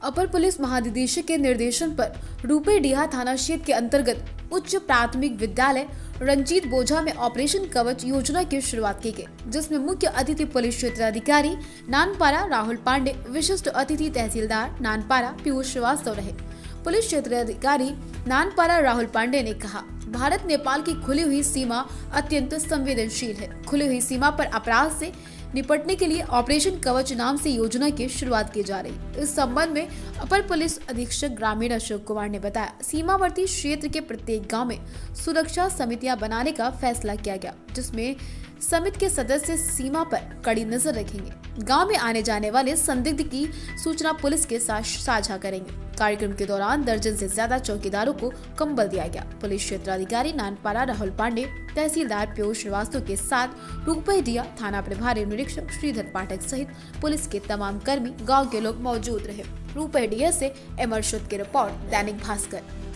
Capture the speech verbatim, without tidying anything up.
अपर police महानिदेशक के निर्देशन पर रूपेडीहा थाना क्षेत्र के अंतर्गत उच्च प्राथमिक विद्यालय रंजीत बोझा में ऑपरेशन कवच योजना की शुरुआत की गई, जिसमें मुख्य अतिथि पुलिस क्षेत्र अधिकारी नानपारा राहुल पांडे, विशिष्ट अतिथि तहसीलदार नानपारा पीयूष श्रीवास्तव रहे। पुलिस क्षेत्र अधिकारी नानपारा राहुल पांडे ने कहा, भारत नेपाल की खुली हुई सीमा अत्यंत संवेदनशील है। खुली हुई सीमा पर अपराध से निपटने के लिए ऑपरेशन कवच नाम से योजना की शुरुआत की जा रही। इस संबंध में अपर पुलिस अधीक्षक ग्रामीण अशोक कुमार ने बताया, सीमावर्ती क्षेत्र के प्रत्येक गांव में सुरक्षा समितियां बनाने का फैसला किया गया, जिसमें समिति के सदस्य सीमा पर कड़ी नजर रखेंगे। गांव में आने जाने वाले संदिग्ध की सूचना पुलिस के साथ साझा करेंगे। कार्यक्रम के दौरान दर्जन से ज्यादा चौकीदारों को कंबल दिया गया। पुलिस क्षेत्र अधिकारी नानपारा राहुल पांडे, तहसीलदार पीयूष श्रीवास्तव के साथ रूपेडीहा थाना प्रभारी निरीक्षक श्रीधर पाठक सहित पुलिस के तमाम कर्मी, गाँव के लोग मौजूद रहे। रूपेडीहा से अमर शुद्ध की रिपोर्ट, दैनिक भास्कर।